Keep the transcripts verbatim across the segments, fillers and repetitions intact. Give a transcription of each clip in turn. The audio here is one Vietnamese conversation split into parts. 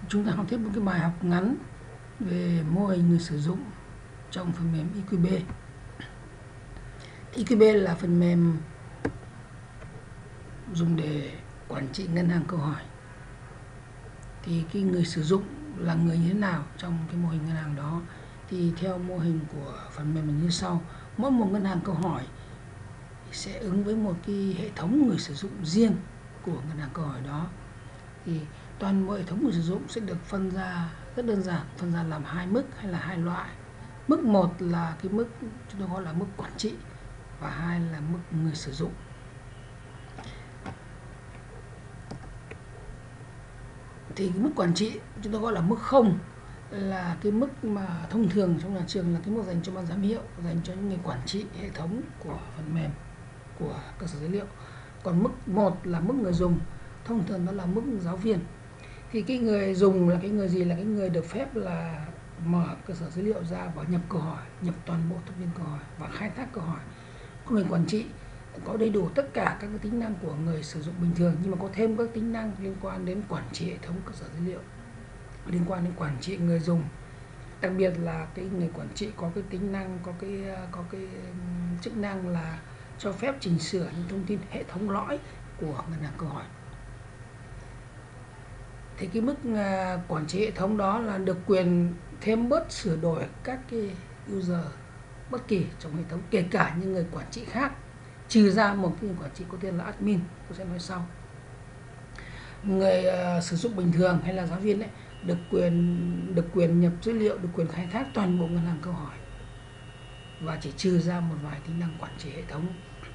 Chúng ta học tiếp một cái bài học ngắn về mô hình người sử dụng trong phần mềm i quy bê. i quy bê là phần mềm dùng để quản trị ngân hàng câu hỏi. Thì cái người sử dụng là người như thế nào trong cái mô hình ngân hàng đó? Thì theo mô hình của phần mềm như sau. Mỗi một ngân hàng câu hỏi sẽ ứng với một cái hệ thống người sử dụng riêng của ngân hàng câu hỏi đó. Thì toàn bộ hệ thống người sử dụng sẽ được phân ra rất đơn giản, phân ra làm hai mức hay là hai loại. Mức một là cái mức chúng tôi gọi là mức quản trị, và hai là mức người sử dụng. Thì cái mức quản trị chúng tôi gọi là mức không, là cái mức mà thông thường trong nhà trường là cái mức dành cho ban giám hiệu, dành cho những người quản trị hệ thống của phần mềm, của cơ sở dữ liệu. Còn mức một là mức người dùng, thông thường đó là mức giáo viên. Thì cái người dùng là cái người gì? Là cái người được phép là mở cơ sở dữ liệu ra và nhập câu hỏi, nhập toàn bộ thông tin câu hỏi và khai thác câu hỏi. Còn người quản trị có đầy đủ tất cả các cái tính năng của người sử dụng bình thường, nhưng mà có thêm các tính năng liên quan đến quản trị hệ thống cơ sở dữ liệu, liên quan đến quản trị người dùng. Đặc biệt là cái người quản trị có cái tính năng, có cái có cái chức năng là cho phép chỉnh sửa những thông tin hệ thống lõi của ngân hàng câu hỏi. Thì cái mức quản trị hệ thống đó là được quyền thêm bớt, sửa đổi các cái user bất kỳ trong hệ thống, kể cả những người quản trị khác, trừ ra một cái người quản trị có tên là admin, tôi sẽ nói sau. Người uh, sử dụng bình thường hay là giáo viên ấy, được quyền được quyền nhập dữ liệu, được quyền khai thác toàn bộ ngân hàng câu hỏi, và chỉ trừ ra một vài tính năng quản trị hệ thống.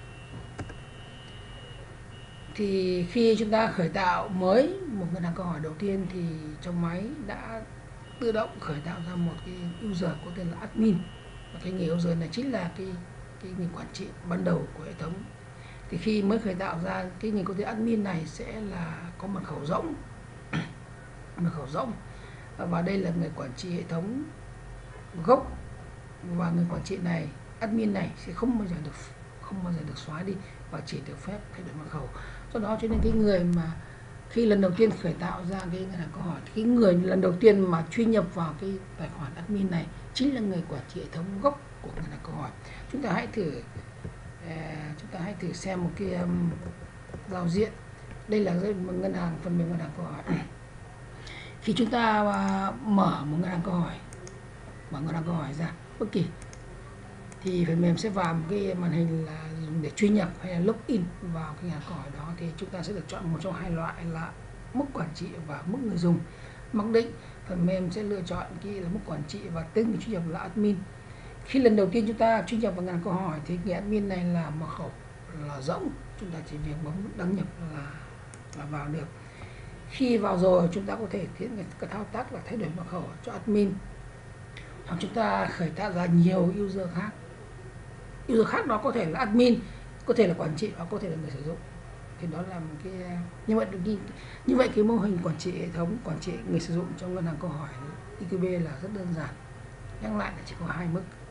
Thì khi chúng ta khởi tạo mới một ngân hàng câu hỏi đầu tiên thì trong máy đã tự động khởi tạo ra một cái user có tên là admin, và cái người user này chính là cái cái người quản trị ban đầu của hệ thống. Thì khi mới khởi tạo ra, cái người có tên admin này sẽ là có mật khẩu rỗng, mật khẩu rỗng, và đây là người quản trị hệ thống gốc, và người quản trị này, admin này sẽ không bao giờ được không bao giờ được xóa đi và chỉ được phép thay đổi mật khẩu. Do đó cho nên cái người mà khi lần đầu tiên khởi tạo ra cái ngân hàng câu hỏi, cái người lần đầu tiên mà truy nhập vào cái tài khoản admin này chính là người quản trị hệ thống gốc của ngân hàng câu hỏi. Chúng ta hãy thử chúng ta hãy thử xem một cái um, giao diện. Đây là một ngân hàng, phần mềm ngân hàng câu hỏi. Khi chúng ta uh, mở một ngân hàng câu hỏi, mở ngân hàng câu hỏi ra bất kỳ, thì phần mềm sẽ vào một cái màn hình là dùng để truy nhập hay là login vào cái ngân hàng câu hỏi đó. Thì chúng ta sẽ được chọn một trong hai loại là mức quản trị và mức người dùng. Mặc định phần mềm sẽ lựa chọn cái là mức quản trị và tên người truy nhập là admin. Khi lần đầu tiên chúng ta truy nhập vào ngân hàng câu hỏi thì người admin này là mật khẩu là rỗng, chúng ta chỉ việc bấm đăng nhập là là vào được. Khi vào rồi chúng ta có thể tiến hành cái thao tác là thay đổi mật khẩu cho admin, hoặc chúng ta khởi tạo ra nhiều user khác. User khác đó có thể là admin, có thể là quản trị, hoặc có thể là người sử dụng. Thì đó là một cái như vậy. Như, như vậy cái mô hình quản trị hệ thống, quản trị người sử dụng trong ngân hàng câu hỏi i quy bê là rất đơn giản. Nhắc lại là chỉ có hai mức.